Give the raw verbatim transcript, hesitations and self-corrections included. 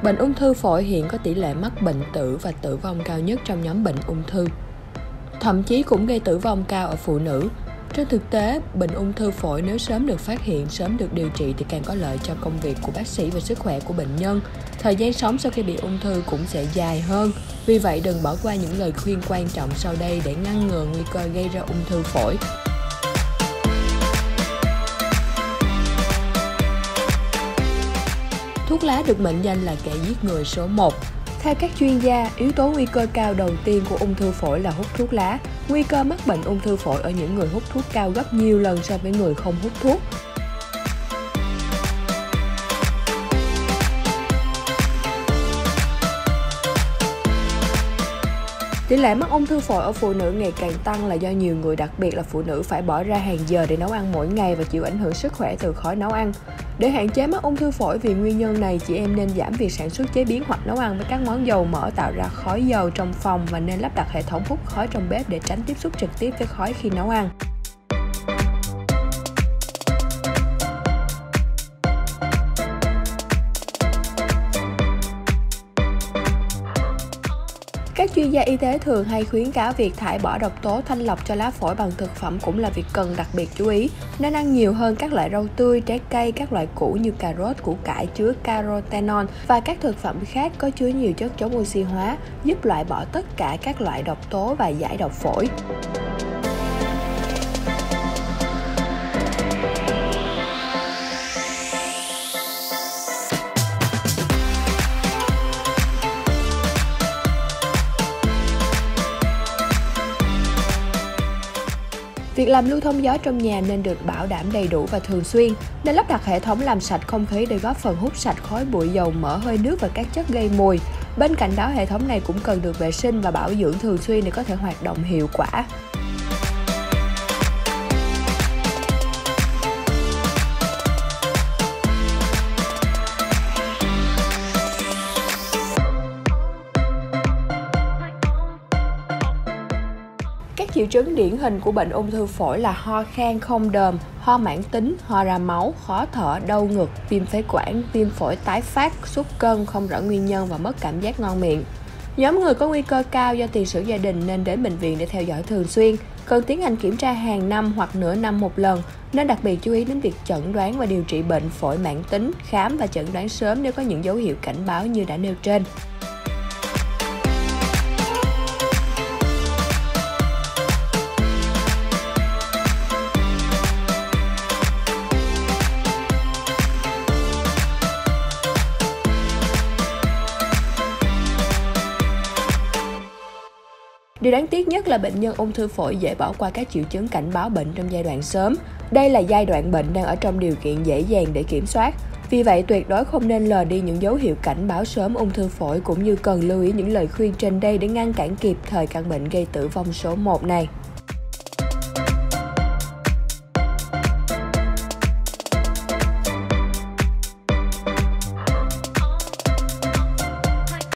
Bệnh ung thư phổi hiện có tỷ lệ mắc bệnh tử và tử vong cao nhất trong nhóm bệnh ung thư. Thậm chí cũng gây tử vong cao ở phụ nữ. Trên thực tế, bệnh ung thư phổi nếu sớm được phát hiện, sớm được điều trị thì càng có lợi cho công việc của bác sĩ và sức khỏe của bệnh nhân. Thời gian sống sau khi bị ung thư cũng sẽ dài hơn. Vì vậy, đừng bỏ qua những lời khuyên quan trọng sau đây để ngăn ngừa nguy cơ gây ra ung thư phổi. Thuốc lá được mệnh danh là kẻ giết người số một. Theo các chuyên gia, yếu tố nguy cơ cao đầu tiên của ung thư phổi là hút thuốc lá. Nguy cơ mắc bệnh ung thư phổi ở những người hút thuốc cao gấp nhiều lần so với người không hút thuốc. Tỷ lệ mắc ung thư phổi ở phụ nữ ngày càng tăng là do nhiều người, đặc biệt là phụ nữ, phải bỏ ra hàng giờ để nấu ăn mỗi ngày và chịu ảnh hưởng sức khỏe từ khói nấu ăn. Để hạn chế mắc ung thư phổi vì nguyên nhân này, chị em nên giảm việc sản xuất, chế biến hoặc nấu ăn với các món dầu mỡ tạo ra khói dầu trong phòng và nên lắp đặt hệ thống hút khói trong bếp để tránh tiếp xúc trực tiếp với khói khi nấu ăn. Các chuyên gia y tế thường hay khuyến cáo việc thải bỏ độc tố thanh lọc cho lá phổi bằng thực phẩm cũng là việc cần đặc biệt chú ý. Nên ăn nhiều hơn các loại rau tươi, trái cây, các loại củ như cà rốt, củ cải chứa carotenoid và các thực phẩm khác có chứa nhiều chất chống oxy hóa, giúp loại bỏ tất cả các loại độc tố và giải độc phổi. Việc làm lưu thông gió trong nhà nên được bảo đảm đầy đủ và thường xuyên. Nên lắp đặt hệ thống làm sạch không khí để góp phần hút sạch khói bụi, dầu mỡ, hơi nước và các chất gây mùi. Bên cạnh đó, hệ thống này cũng cần được vệ sinh và bảo dưỡng thường xuyên để có thể hoạt động hiệu quả. Các triệu chứng điển hình của bệnh ung thư phổi là ho khan không đờm, ho mãn tính, ho ra máu, khó thở, đau ngực, viêm phế quản, viêm phổi tái phát, sút cân không rõ nguyên nhân và mất cảm giác ngon miệng. Nhóm người có nguy cơ cao do tiền sử gia đình nên đến bệnh viện để theo dõi thường xuyên, cần tiến hành kiểm tra hàng năm hoặc nửa năm một lần, nên đặc biệt chú ý đến việc chẩn đoán và điều trị bệnh phổi mãn tính, khám và chẩn đoán sớm nếu có những dấu hiệu cảnh báo như đã nêu trên. Điều đáng tiếc nhất là bệnh nhân ung thư phổi dễ bỏ qua các triệu chứng cảnh báo bệnh trong giai đoạn sớm. Đây là giai đoạn bệnh đang ở trong điều kiện dễ dàng để kiểm soát. Vì vậy, tuyệt đối không nên lờ đi những dấu hiệu cảnh báo sớm ung thư phổi cũng như cần lưu ý những lời khuyên trên đây để ngăn cản kịp thời căn bệnh gây tử vong số một này.